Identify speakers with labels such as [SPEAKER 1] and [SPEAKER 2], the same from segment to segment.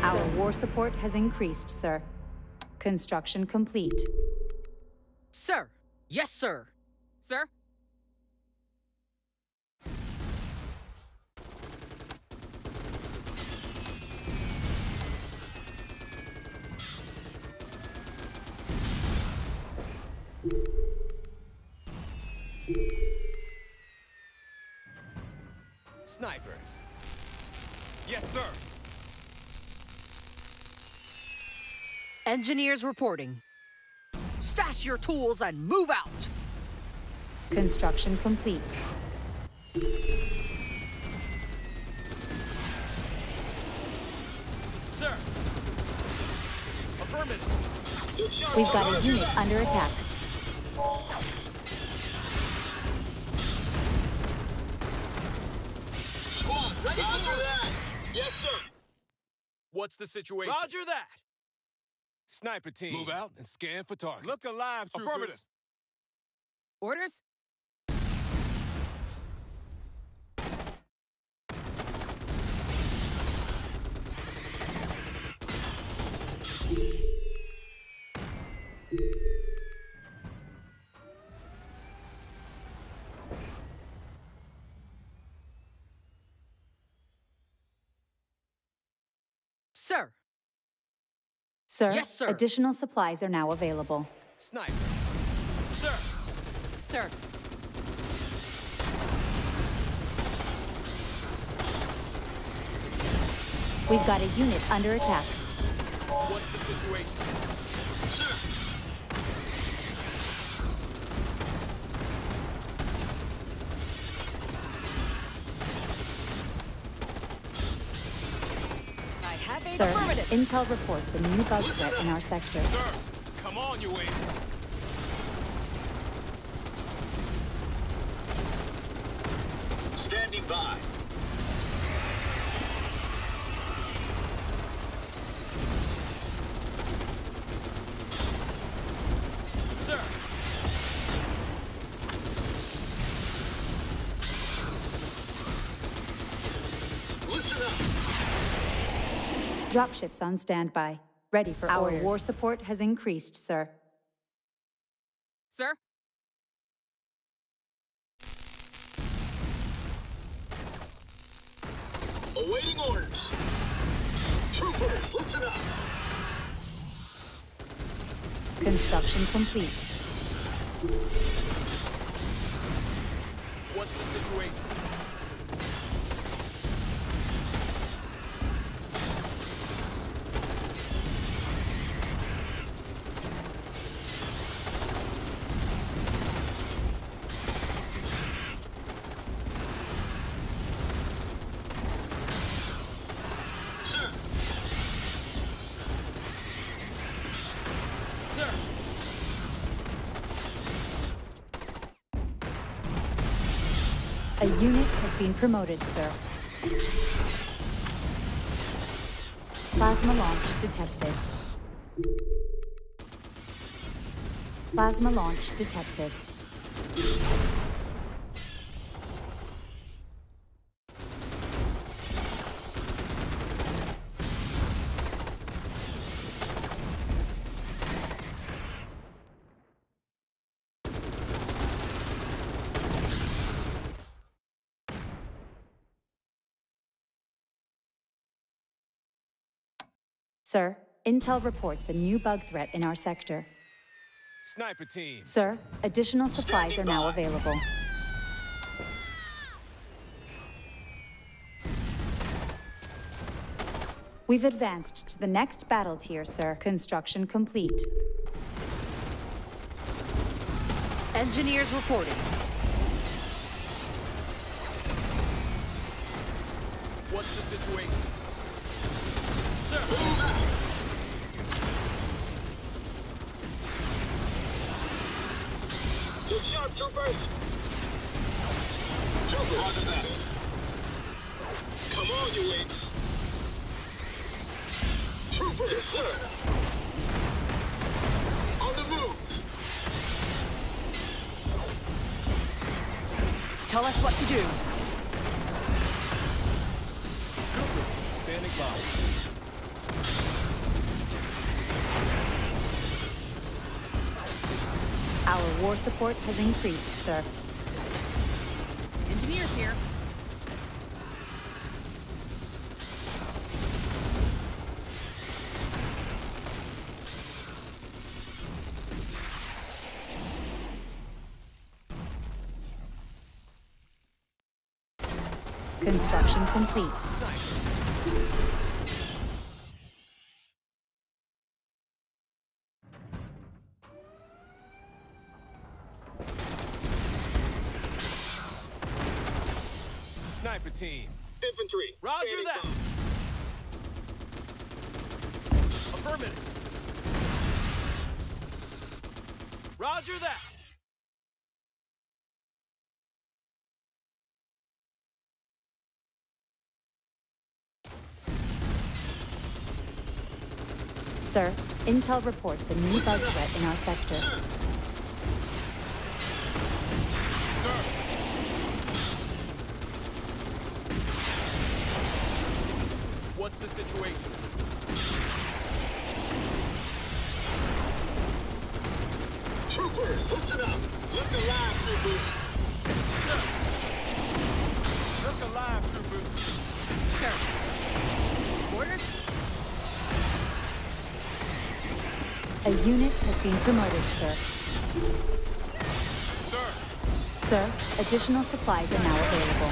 [SPEAKER 1] Our war support has increased, sir. Construction complete.
[SPEAKER 2] Sir! Yes, sir! Sir?
[SPEAKER 3] Snipers. Yes, sir.
[SPEAKER 2] Engineers reporting. Stash your tools and move out!
[SPEAKER 1] Construction complete.
[SPEAKER 3] Sir. Affirmative.
[SPEAKER 1] We've got a unit under attack.
[SPEAKER 4] Squad, ready for that! Yes, sir.
[SPEAKER 3] What's the situation? Roger that. Sniper team. Move out and scan for targets. Look alive, troopers. Affirmative.
[SPEAKER 2] Orders? Sir!
[SPEAKER 1] Sir,
[SPEAKER 2] Yes, sir.
[SPEAKER 1] Additional supplies are now available.
[SPEAKER 3] Snipers. Sir.
[SPEAKER 2] Sir!
[SPEAKER 1] We've got a unit under attack.
[SPEAKER 3] What's the situation?
[SPEAKER 4] Sir.
[SPEAKER 2] I have a
[SPEAKER 1] Sir,
[SPEAKER 2] affirmative!
[SPEAKER 1] Intel reports a new bug threat in our sector.
[SPEAKER 3] Sir, come on, you wings.
[SPEAKER 4] Standing by.
[SPEAKER 3] Sir.
[SPEAKER 4] Listen up.
[SPEAKER 1] Dropships on standby. Ready for
[SPEAKER 2] Our
[SPEAKER 1] orders. Our war support has increased, sir.
[SPEAKER 2] Sir?
[SPEAKER 4] Awaiting orders. Troopers, listen up.
[SPEAKER 1] Construction complete.
[SPEAKER 3] What's the situation?
[SPEAKER 4] Sir.
[SPEAKER 3] Sir.
[SPEAKER 1] A unit has been promoted, sir. Plasma launch detected. Plasma launch detected. Sir, Intel reports a new bug threat in our sector.
[SPEAKER 3] Sniper team.
[SPEAKER 1] Sir, additional supplies are now available. We've advanced to the next battle tier, sir. Construction complete.
[SPEAKER 2] Engineers reporting.
[SPEAKER 3] What's the situation? Sir.
[SPEAKER 4] Get sharp, troopers. Troopers. On the back. Come on, you wings. Troopers. Yes, sir. On the move.
[SPEAKER 2] Tell us what to do.
[SPEAKER 3] Troopers, standing by.
[SPEAKER 1] war support has increased, sir.
[SPEAKER 2] Engineers here.
[SPEAKER 1] Construction complete.
[SPEAKER 3] Sniper team.
[SPEAKER 4] Infantry.
[SPEAKER 3] Roger
[SPEAKER 4] standing
[SPEAKER 3] that.
[SPEAKER 4] by.
[SPEAKER 3] Affirmative. Roger that.
[SPEAKER 1] Sir, intel reports a new bug threat in our sector.
[SPEAKER 3] Sir. What's the situation?
[SPEAKER 4] Troopers, listen up. Look alive, troopers.
[SPEAKER 3] Sir. Look alive, troopers.
[SPEAKER 2] Sir. Orders?
[SPEAKER 1] A unit has been promoted, sir.
[SPEAKER 3] Sir.
[SPEAKER 1] Sir, additional supplies are now available.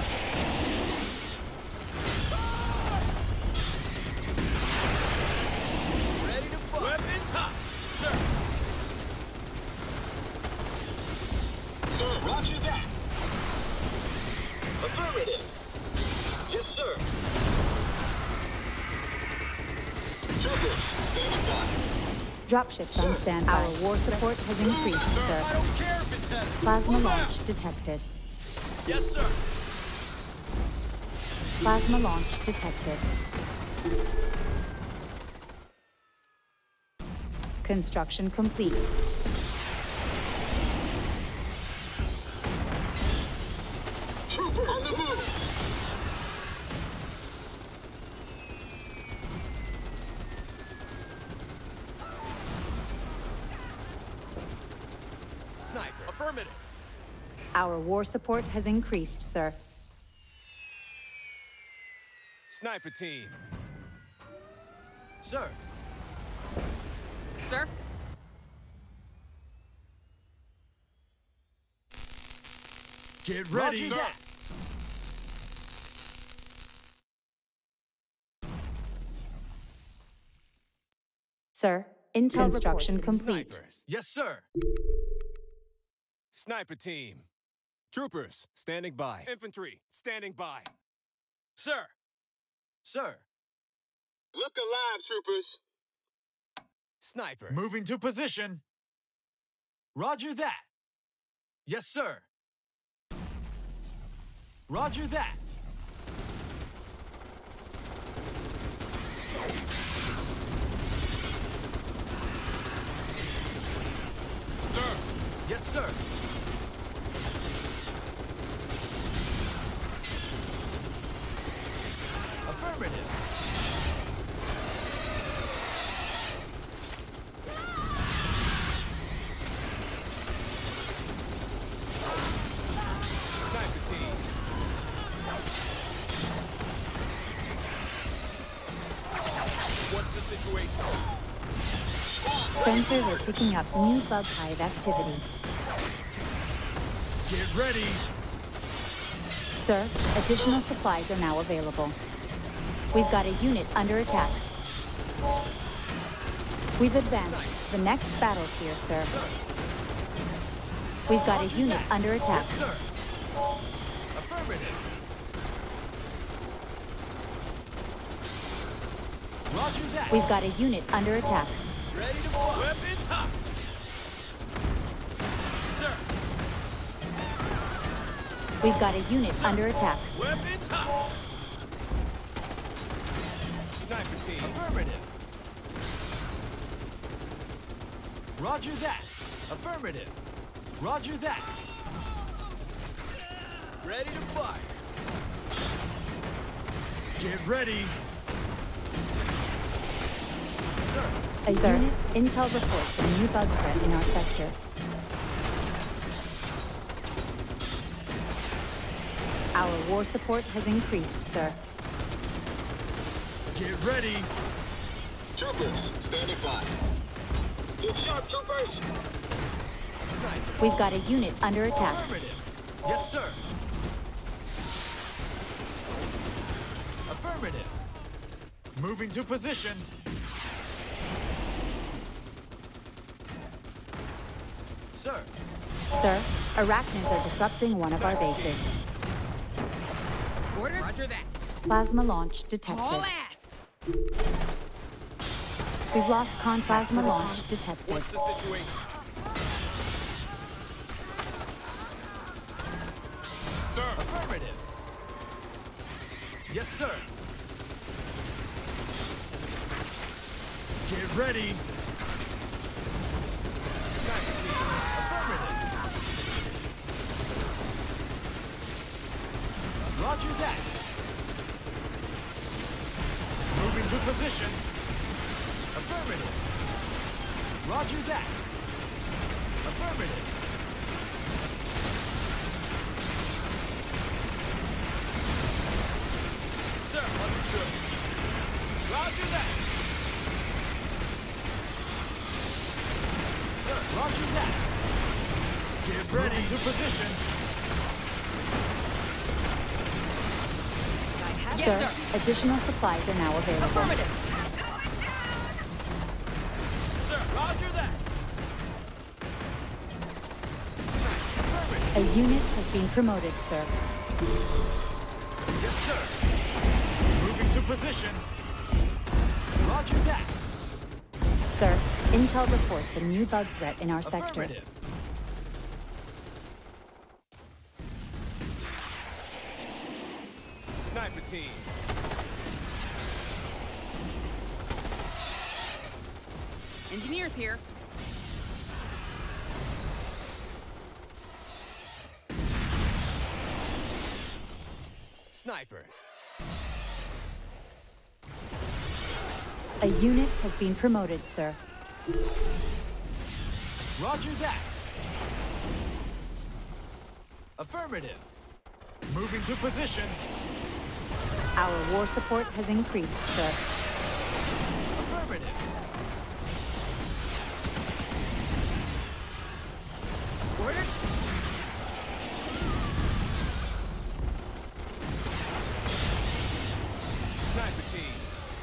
[SPEAKER 3] Ready to fight. Weapons hot. Sir.
[SPEAKER 4] Sir, roger that. Affirmative. Yes, sir. Troopers, standing by.
[SPEAKER 1] Dropships on standby. Our war support has increased,
[SPEAKER 3] Sir, I
[SPEAKER 1] sir.
[SPEAKER 3] don't care if it's heavy.
[SPEAKER 1] Plasma
[SPEAKER 3] Move
[SPEAKER 1] launch
[SPEAKER 3] out.
[SPEAKER 1] detected.
[SPEAKER 3] Yes, sir.
[SPEAKER 1] Plasma launch detected. Construction complete.
[SPEAKER 4] Troopers, on the move.
[SPEAKER 3] Sniper. Affirmative.
[SPEAKER 1] Our war support has increased, sir.
[SPEAKER 3] Sniper team. Sir.
[SPEAKER 2] Sir?
[SPEAKER 3] Get ready.
[SPEAKER 4] Roger that.
[SPEAKER 1] Sir, intel construction complete.
[SPEAKER 3] Snipers. Yes, sir. Sniper team. Troopers, standing by. Infantry, standing by. Sir. Sir.
[SPEAKER 4] Look alive, troopers.
[SPEAKER 3] Snipers.
[SPEAKER 5] Moving to position. Roger that. Yes, sir. Roger that.
[SPEAKER 3] Sir.
[SPEAKER 5] Yes, sir. Affirmative.
[SPEAKER 3] Sniper team. What's the situation?
[SPEAKER 1] Sensors are picking up new bug hive activity.
[SPEAKER 5] Get ready.
[SPEAKER 1] Sir, additional supplies are now available. We've got a unit under attack. We've advanced to the next battle tier, sir. We've got a unit under attack.
[SPEAKER 5] Yes, sir. Affirmative. Roger that.
[SPEAKER 1] We've got a unit under attack.
[SPEAKER 3] Ready to fire. Weapons hot. Sir.
[SPEAKER 1] We've got a unit under attack.
[SPEAKER 3] Weapons hot. Sniper team.
[SPEAKER 5] Affirmative. Roger that. Affirmative. Roger that.
[SPEAKER 3] Ready to fire.
[SPEAKER 5] Get ready. Sir.
[SPEAKER 1] Sir, intel reports a new bug threat in our sector. Our war support has increased, sir.
[SPEAKER 5] Get ready.
[SPEAKER 4] Troopers, standing by. Look sharp, troopers!
[SPEAKER 1] We've got a unit under attack.
[SPEAKER 5] Affirmative. Yes, sir. Affirmative. Moving to position. Sir.
[SPEAKER 1] Sir, arachnids are disrupting one of our bases.
[SPEAKER 2] Orders? Roger that.
[SPEAKER 1] Plasma launch detected.
[SPEAKER 2] All ass!
[SPEAKER 1] We've lost contact. Plasma launch detected.
[SPEAKER 3] What's the situation? Sir!
[SPEAKER 5] Affirmative. Yes, sir. Get ready. Affirmative. Roger that. Moving to position. Affirmative. Roger that. Affirmative.
[SPEAKER 3] Sir, understood. Roger that.
[SPEAKER 5] Sir, roger that. Get ready to position.
[SPEAKER 1] Sir, additional supplies are now available.
[SPEAKER 2] Affirmative.
[SPEAKER 3] Sir, roger that.
[SPEAKER 1] A unit has been promoted, sir.
[SPEAKER 5] Yes, sir. Moving to position. Roger that.
[SPEAKER 1] Sir, intel reports a new bug threat in our sector.
[SPEAKER 5] Affirmative.
[SPEAKER 3] Sniper team.
[SPEAKER 2] Engineers here.
[SPEAKER 3] Snipers.
[SPEAKER 1] A unit has been promoted, sir.
[SPEAKER 5] Roger that. Affirmative. Moving to position.
[SPEAKER 1] Our war support has increased, sir.
[SPEAKER 5] Affirmative.
[SPEAKER 2] Orders?
[SPEAKER 3] Sniper team.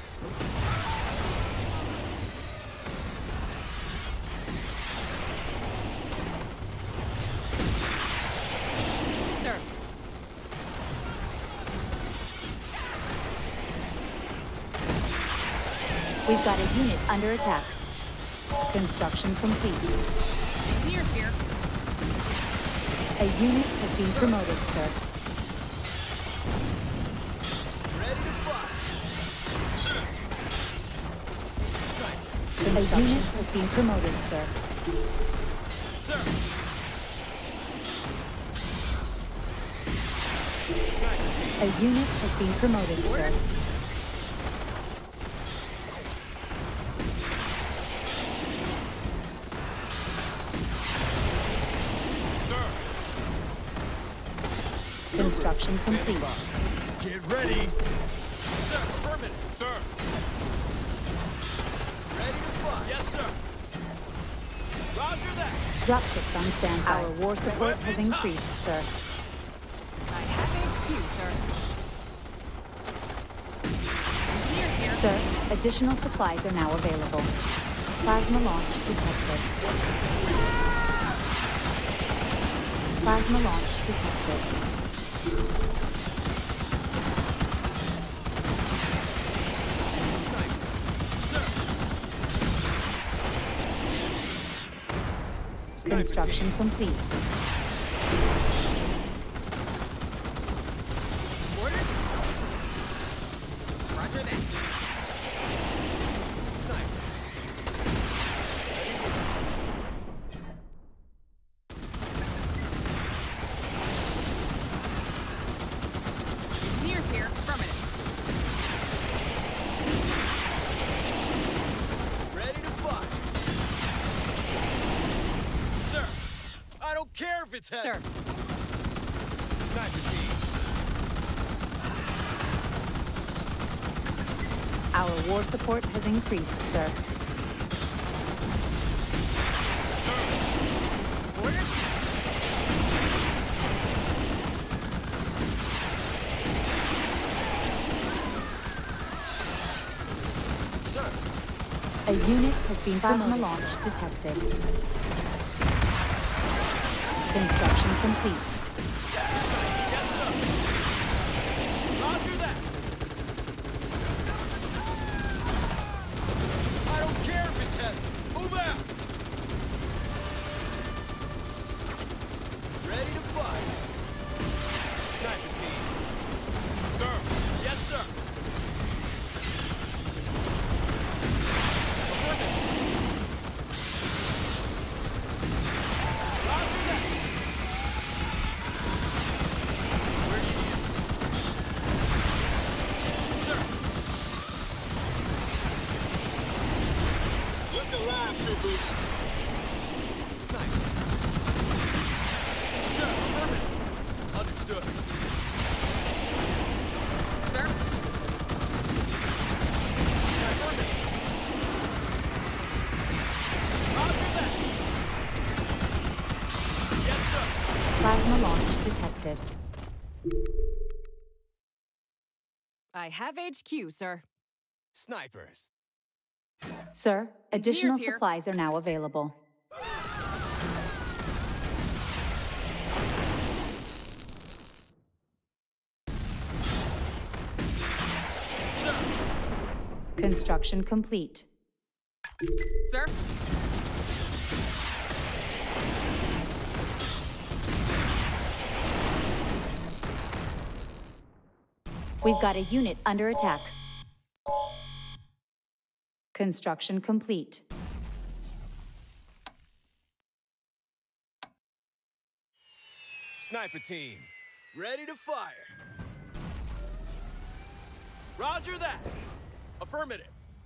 [SPEAKER 2] Sir.
[SPEAKER 1] We've got a unit under attack. Construction complete.
[SPEAKER 2] Engineers here.
[SPEAKER 1] A unit has been promoted, sir.
[SPEAKER 3] Ready to fight.
[SPEAKER 1] A unit has been promoted, sir.
[SPEAKER 3] Sir. Sniper team.
[SPEAKER 1] A unit has been promoted, sir.
[SPEAKER 3] Sir.
[SPEAKER 1] Construction complete.
[SPEAKER 5] Get ready.
[SPEAKER 3] Sir, affirmative. Sir. Ready to fight. Yes, sir. Roger that.
[SPEAKER 1] Dropships on standby. Our war support has increased, sir.
[SPEAKER 2] I have HQ, sir. Engineers here.
[SPEAKER 1] Sir, additional supplies are now available. Plasma launch detected. Plasma launch detected. Construction complete.
[SPEAKER 2] Orders? Roger that. Engineers here. Affirmative.
[SPEAKER 3] Ready to fight. Sir, I don't care if it's heavy.
[SPEAKER 2] Sir.
[SPEAKER 3] Sniper team.
[SPEAKER 1] Our war support has increased, sir. A unit has been plasma launch detected. Construction complete.
[SPEAKER 3] Yes, sir. Roger that. I don't care if it's heavy. Move out. Ready to fight. Sniper team. Sir. Yes, sir.
[SPEAKER 1] Plasma launch detected.
[SPEAKER 2] I have HQ, sir.
[SPEAKER 3] Snipers.
[SPEAKER 1] Sir, additional
[SPEAKER 2] Engineers here.
[SPEAKER 1] supplies are now available.
[SPEAKER 3] Sir.
[SPEAKER 1] Construction complete.
[SPEAKER 2] Sir?
[SPEAKER 1] We've got a unit under attack. Construction complete.
[SPEAKER 3] Sniper team. Ready to fire. Roger that. Affirmative.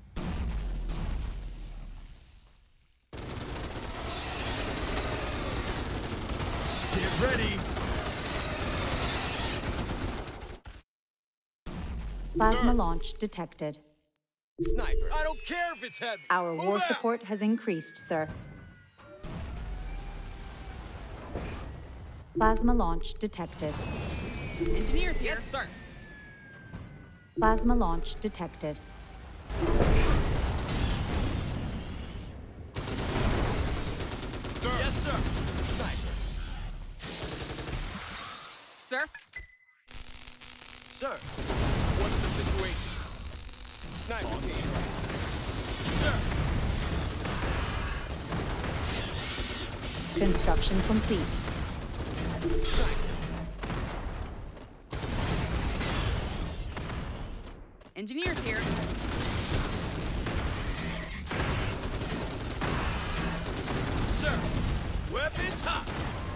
[SPEAKER 5] Get ready.
[SPEAKER 1] Plasma
[SPEAKER 3] Sir.
[SPEAKER 1] launch detected.
[SPEAKER 3] Sniper. I don't care if it's heavy.
[SPEAKER 1] Our
[SPEAKER 3] Move
[SPEAKER 1] war
[SPEAKER 3] out.
[SPEAKER 1] support has increased, sir. Plasma launch detected.
[SPEAKER 2] Engineers here. Yes, sir.
[SPEAKER 1] Plasma launch detected.
[SPEAKER 3] Sir. Yes, sir. Snipers.
[SPEAKER 2] Sir?
[SPEAKER 3] Sir. What's the situation? Sniper team. Sir.
[SPEAKER 1] Construction complete.
[SPEAKER 3] Snipers.
[SPEAKER 2] Engineers here.
[SPEAKER 3] Sir. Weapons hot.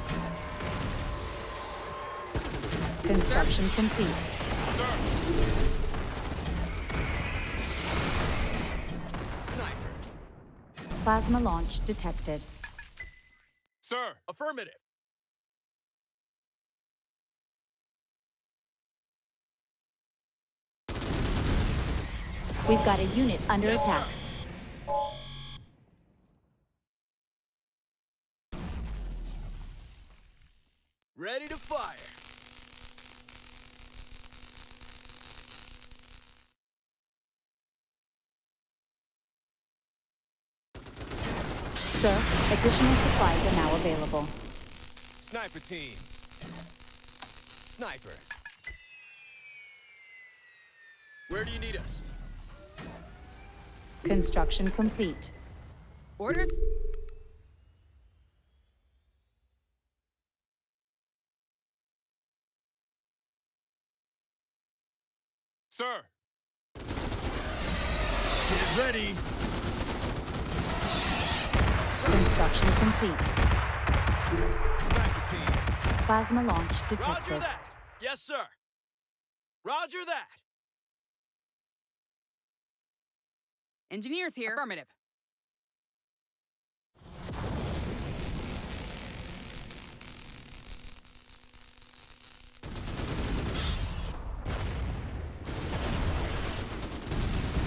[SPEAKER 1] Construction complete.
[SPEAKER 3] Sir. Snipers.
[SPEAKER 1] Plasma launch detected.
[SPEAKER 3] Sir. Affirmative.
[SPEAKER 1] We've got a unit under
[SPEAKER 3] Yes,
[SPEAKER 1] attack.
[SPEAKER 3] sir. Ready to fire.
[SPEAKER 1] Sir, additional supplies are now available.
[SPEAKER 3] Sniper team. Snipers. Where do you need us?
[SPEAKER 1] Construction complete.
[SPEAKER 2] Orders?
[SPEAKER 3] Sir.
[SPEAKER 5] Get ready.
[SPEAKER 1] Construction complete.
[SPEAKER 3] Sniper team.
[SPEAKER 1] Plasma launch
[SPEAKER 3] Roger
[SPEAKER 1] detected.
[SPEAKER 3] that. Yes, sir. Roger that.
[SPEAKER 2] Engineers here. Affirmative.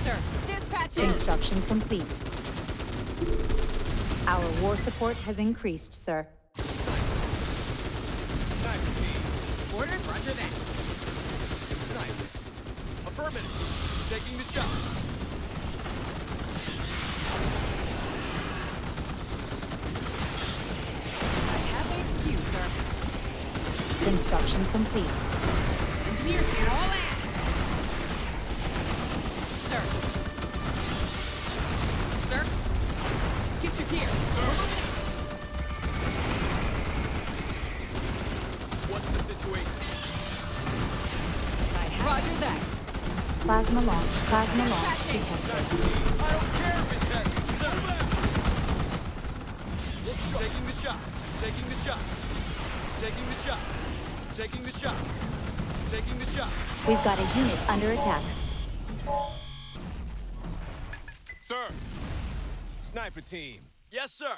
[SPEAKER 2] Sir, dispatch in.
[SPEAKER 1] Construction complete. Our war support has increased, sir.
[SPEAKER 3] Sniper team.
[SPEAKER 2] Orders, roger that.
[SPEAKER 3] Sniper. Affirmative. Taking the shot.
[SPEAKER 2] I have HQ, sir.
[SPEAKER 1] Construction complete.
[SPEAKER 2] Engineers here, all hands. Sir. Sir. Get your gear.
[SPEAKER 3] What's the situation?
[SPEAKER 2] Roger that.
[SPEAKER 1] Plasma launch detected.
[SPEAKER 3] I don't care if it's heavy. Sir. Look sharp. Taking the shot. Taking the shot. Taking the shot. Taking the shot. Taking the shot.
[SPEAKER 1] We've got a unit under attack.
[SPEAKER 3] Sir. Sniper team. Yes, sir.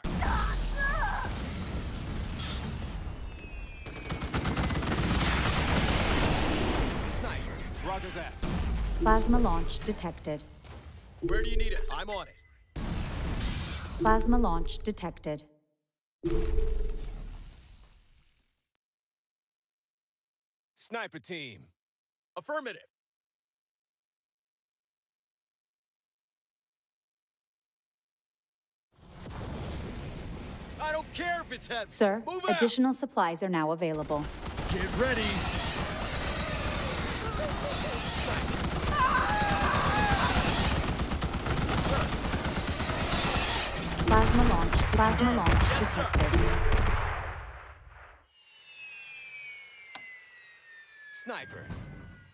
[SPEAKER 3] Snipers. Roger that.
[SPEAKER 1] Plasma launch detected.
[SPEAKER 3] Where do you need us? I'm on it.
[SPEAKER 1] Plasma launch detected.
[SPEAKER 3] Sniper team. Affirmative. I don't care if it's heavy.
[SPEAKER 1] Sir,
[SPEAKER 3] Move out.
[SPEAKER 1] additional supplies are now available.
[SPEAKER 5] Get ready.
[SPEAKER 1] Plasma launch
[SPEAKER 3] Yes, sir.
[SPEAKER 1] detected.
[SPEAKER 3] Snipers.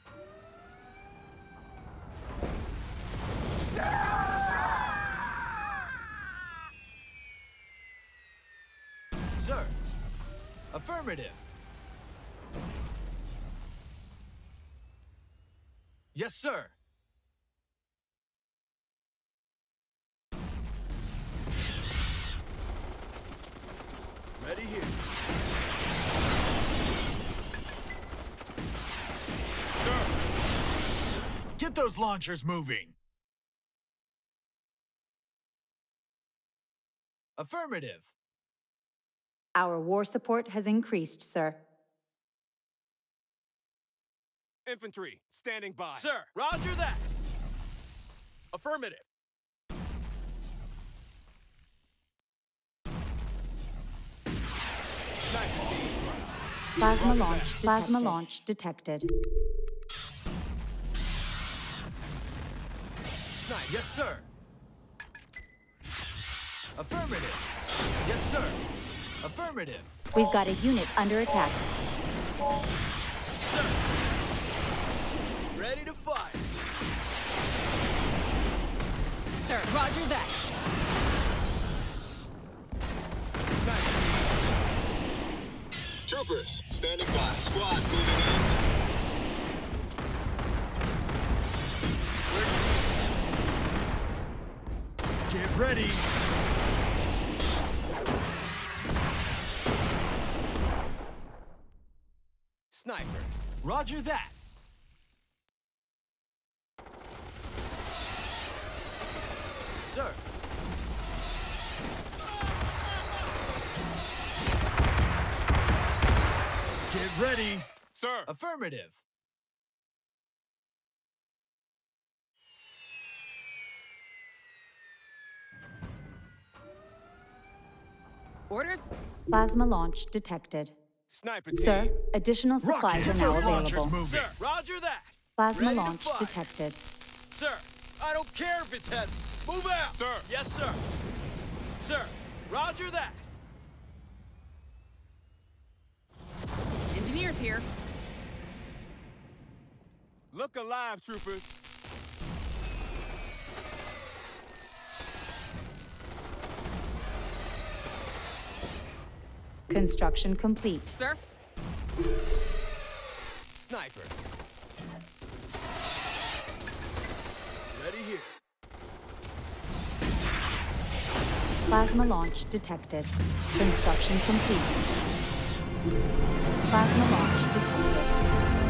[SPEAKER 5] Sir. Affirmative. Yes, sir.
[SPEAKER 3] Ready here. Sir.
[SPEAKER 5] Get those launchers moving. Affirmative.
[SPEAKER 1] Our war support has increased, sir.
[SPEAKER 3] Infantry, standing by. Sir, roger that. Affirmative. Sniper team.
[SPEAKER 1] Plasma launch detected.
[SPEAKER 3] Sniper.
[SPEAKER 5] Yes, sir. Affirmative. Yes, sir. Affirmative.
[SPEAKER 1] We've got a unit under attack.
[SPEAKER 3] Sir. Ready to fire.
[SPEAKER 2] Sir, roger that.
[SPEAKER 3] Sniper team.
[SPEAKER 4] Troopers, standing by. Squad moving in.
[SPEAKER 5] Get ready.
[SPEAKER 3] Snipers.
[SPEAKER 5] Roger that. Sir. Get ready.
[SPEAKER 3] Sir.
[SPEAKER 5] Affirmative.
[SPEAKER 2] Orders?
[SPEAKER 1] Plasma launch detected.
[SPEAKER 3] Sniper team.
[SPEAKER 1] Sir, additional supplies
[SPEAKER 5] Rocket,
[SPEAKER 1] are now
[SPEAKER 5] those launchers
[SPEAKER 1] available.
[SPEAKER 5] moving.
[SPEAKER 3] Sir, roger that.
[SPEAKER 1] Plasma
[SPEAKER 3] Ready to
[SPEAKER 1] launch
[SPEAKER 3] fire.
[SPEAKER 1] detected.
[SPEAKER 3] Sir, I don't care if it's heavy. Move out. Sir. Yes, sir. Sir, roger that.
[SPEAKER 2] Engineers here.
[SPEAKER 3] Look alive, troopers.
[SPEAKER 1] Construction complete.
[SPEAKER 2] Sir?
[SPEAKER 3] Snipers. Ready here.
[SPEAKER 1] Plasma launch detected. Construction complete. Plasma launch detected.